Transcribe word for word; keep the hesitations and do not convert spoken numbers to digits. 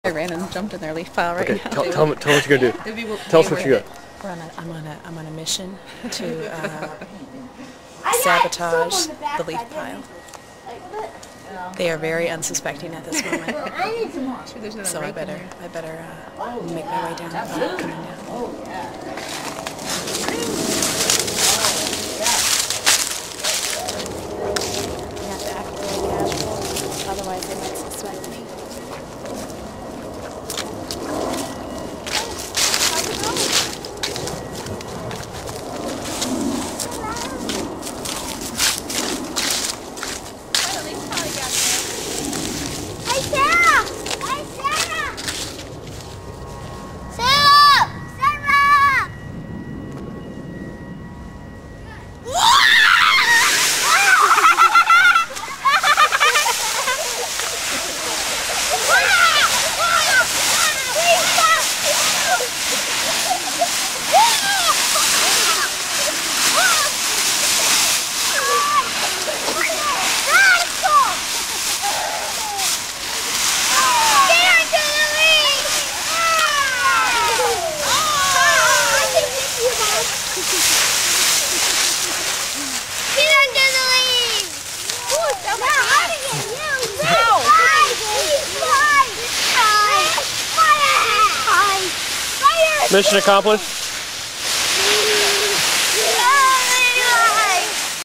I ran and jumped in their leaf pile right okay, now. tell, tell, me, tell what you're going to do. Tell us what you got. We're on a, I'm, on a, I'm on a mission to uh, sabotage the leaf pile. They are very unsuspecting at this moment. So I better, I better uh, make my way down. I'm coming down. I have to act really casual, otherwise they might suspect me. Mission accomplished.